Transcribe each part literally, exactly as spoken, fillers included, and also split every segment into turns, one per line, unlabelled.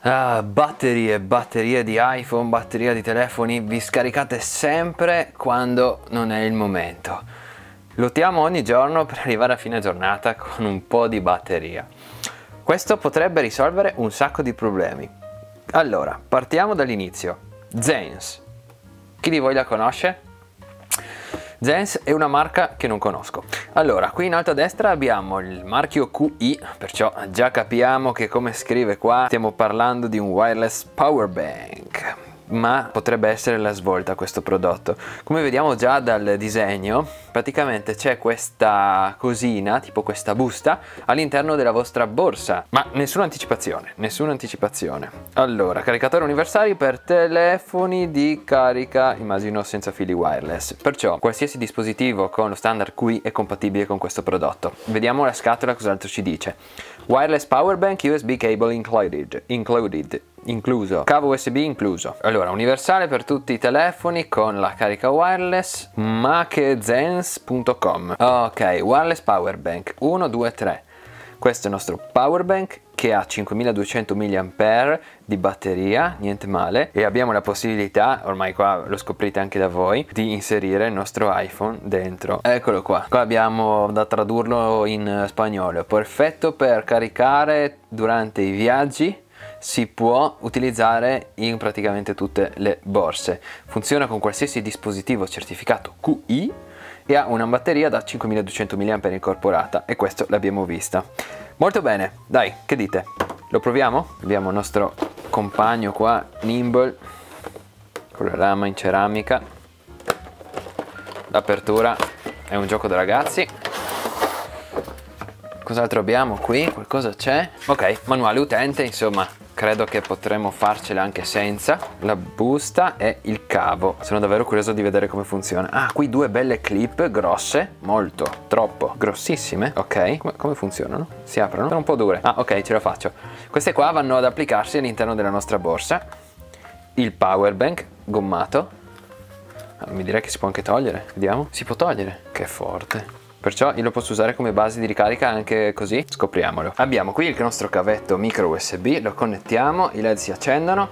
Ah, batterie, batterie di iPhone, batteria di telefoni, vi scaricate sempre quando non è il momento. Lottiamo ogni giorno per arrivare a fine giornata con un po' di batteria. Questo potrebbe risolvere un sacco di problemi. Allora, partiamo dall'inizio. Zense. Chi di voi la conosce? Zense è una marca che non conosco. Allora, qui in alto a destra abbiamo il marchio Q I, perciò già capiamo che come scrive qua stiamo parlando di un wireless power bank. Ma potrebbe essere la svolta questo prodotto. Come vediamo già dal disegno, praticamente c'è questa cosina, tipo questa busta, all'interno della vostra borsa. Ma nessuna anticipazione, nessuna anticipazione. Allora, caricatore universali per telefoni di carica, immagino senza fili wireless. Perciò qualsiasi dispositivo con lo standard Q I è compatibile con questo prodotto. Vediamo la scatola cos'altro ci dice. Wireless power bank U S B cable included. Included. Incluso, cavo U S B incluso. Allora, universale per tutti i telefoni con la carica wireless, machezense punto com. Ok, wireless power bank uno, due, tre. Questo è il nostro power bank che ha cinquemiladuecento milliampere di batteria, niente male, e abbiamo la possibilità, ormai qua lo scoprite anche da voi, di inserire il nostro iPhone dentro. Eccolo qua, qua abbiamo da tradurlo in spagnolo. Perfetto per caricare durante i viaggi. Si può utilizzare in praticamente tutte le borse. Funziona con qualsiasi dispositivo certificato Q I e ha una batteria da cinquemiladuecento milliampere incorporata, e questo l'abbiamo vista. Molto bene, dai, che dite? Lo proviamo? Abbiamo il nostro compagno qua, Nimble, con la lama in ceramica. L'apertura è un gioco da ragazzi. Cos'altro abbiamo qui? Qualcosa c'è? Ok, manuale utente, insomma, credo che potremmo farcela anche senza. La busta e il cavo. Sono davvero curioso di vedere come funziona. Ah, qui due belle clip grosse, molto, troppo, grossissime. Ok, come, come funzionano? Si aprono? Sono un po' dure. Ah, ok, ce la faccio. Queste qua vanno ad applicarsi all'interno della nostra borsa. Il power bank gommato. Ah, mi direi che si può anche togliere. Vediamo. Si può togliere. Che forte. Perciò io lo posso usare come base di ricarica anche così? Scopriamolo. Abbiamo qui il nostro cavetto micro U S B, lo connettiamo, i led si accendono.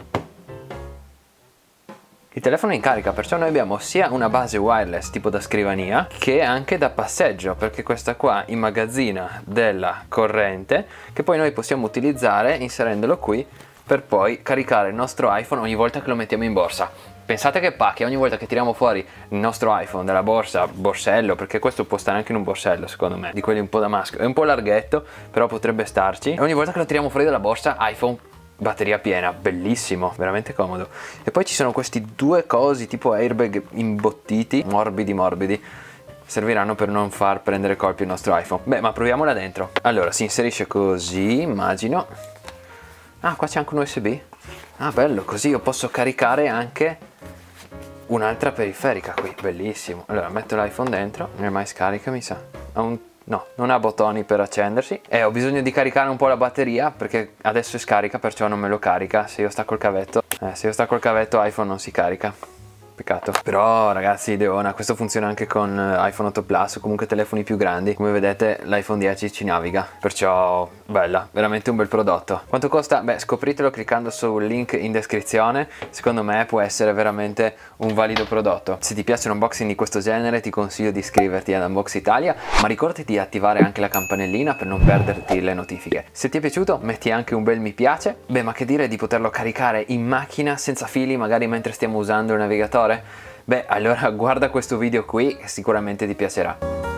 Il telefono è in carica, perciò noi abbiamo sia una base wireless tipo da scrivania che anche da passeggio, perché questa qua immagazzina della corrente che poi noi possiamo utilizzare inserendolo qui per poi caricare il nostro iPhone ogni volta che lo mettiamo in borsa. Pensate che pacche, ogni volta che tiriamo fuori il nostro iPhone dalla borsa, borsello, perché questo può stare anche in un borsello secondo me, di quelli un po' da maschio, è un po' larghetto, però potrebbe starci. E ogni volta che lo tiriamo fuori dalla borsa, iPhone, batteria piena, bellissimo, veramente comodo. E poi ci sono questi due cosi tipo airbag imbottiti, morbidi morbidi, serviranno per non far prendere colpi il nostro iPhone. Beh, ma proviamola dentro. Allora, si inserisce così, immagino. Ah, qua c'è anche un U S B. Ah, bello, così io posso caricare anche un'altra periferica qui, bellissimo. Allora metto l'iPhone dentro, non è mai scarica mi sa. Ha un... no, non ha bottoni per accendersi. E ho bisogno di caricare un po' la batteria perché adesso è scarica, perciò non me lo carica. Se io stacco il cavetto, eh, se io stacco il cavetto iPhone non si carica. Peccato. Però ragazzi, ideona, questo funziona anche con iPhone otto Plus o comunque telefoni più grandi. Come vedete l'iPhone dieci ci naviga, perciò bella, veramente un bel prodotto. Quanto costa? Beh, scopritelo cliccando sul link in descrizione. Secondo me può essere veramente un valido prodotto. Se ti piace un unboxing di questo genere ti consiglio di iscriverti ad Unbox Italia, ma ricordati di attivare anche la campanellina per non perderti le notifiche. Se ti è piaciuto metti anche un bel mi piace. Beh, ma che dire di poterlo caricare in macchina senza fili, magari mentre stiamo usando il navigatore? Beh, allora guarda questo video qui che sicuramente ti piacerà.